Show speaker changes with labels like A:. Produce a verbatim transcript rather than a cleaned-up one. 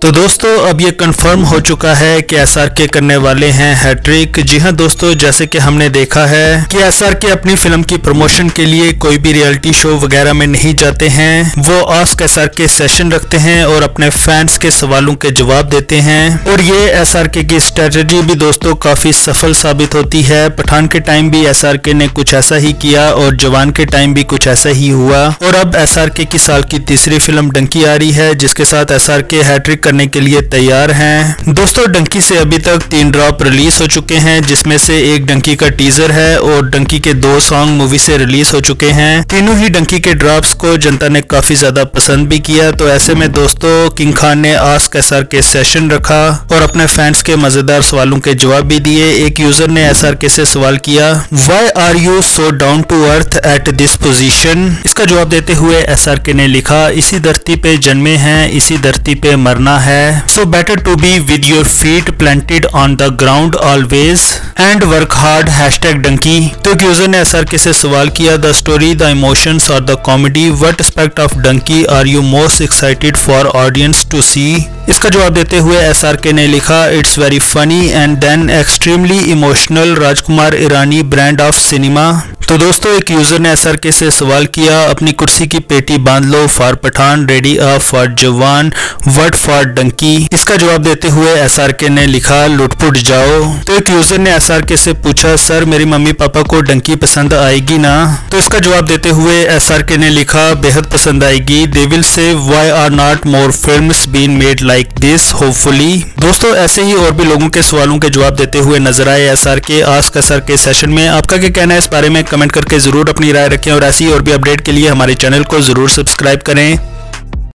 A: तो दोस्तों अब ये कंफर्म हो चुका है कि एसआरके करने वाले हैं हैट्रिक। जी हां दोस्तों, जैसे कि हमने देखा है कि एसआरके अपनी फिल्म की प्रमोशन के लिए कोई भी रियलिटी शो वगैरह में नहीं जाते हैं। वो आस्क एसआरके सेशन रखते हैं और अपने फैंस के सवालों के जवाब देते हैं। और ये एसआरके की स्ट्रेटजी भी दोस्तों काफी सफल साबित होती है। पठान के टाइम भी एसआरके ने कुछ ऐसा ही किया और जवान के टाइम भी कुछ ऐसा ही हुआ। और अब एसआरके की साल की तीसरी फिल्म डंकी आ रही है, जिसके साथ एसआरके हैट्रिक करने के लिए तैयार हैं। दोस्तों डंकी से अभी तक तीन ड्रॉप रिलीज हो चुके हैं, जिसमें से एक डंकी का टीजर है और डंकी के दो सॉन्ग मूवी से रिलीज हो चुके हैं। तीनों ही डंकी के ड्रॉप्स को जनता ने काफी ज्यादा पसंद भी किया। तो ऐसे में दोस्तों किंग खान ने आस्क एसआरके सेशन रखा और अपने फैंस के मजेदार सवालों के जवाब भी दिए। एक यूजर ने एसआरके से सवाल किया, why are you so down to earth at this position. इसका जवाब देते हुए एसआरके ने लिखा, इसी धरती पे जन्मे हैं, इसी धरती पे मरना है। So better to be with your feet planted on the ground always and work hard hashtag donkey। तो एक यूजर ने एसआरके से सवाल किया, the story, the emotions or the comedy, what aspect of donkey are you most excited for audience to see। इसका जवाब देते हुए एसआरके ने लिखा, it's very funny and then extremely emotional, Rajkumar Irani brand of cinema. तो दोस्तों एक यूजर ने एसआरके से सवाल किया, अपनी कुर्सी की पेटी बांध लो for Pathaan, ready up for Jawan, word for Dunki. इसका जवाब देते हुए एसआरके ने लिखा, लुटपुट जाओ। तो एक यूजर ने एसआरके से पूछा, सर मेरी मम्मी पापा को डंकी पसंद आएगी ना। तो इसका जवाब देते हुए एसआरके ने लिखा, बेहद पसंद आएगी। They will say why are not more films been made like this hopefully. दोस्तों ऐसे ही और भी लोगों के सवालों के जवाब देते हुए नजर आए एसआरके आस्क एसआरके सेशन में। आपका क्या कहना है इस बारे में कमेंट करके जरूर अपनी राय रखें और ऐसी और भी अपडेट के लिए हमारे चैनल को जरूर सब्सक्राइब करें।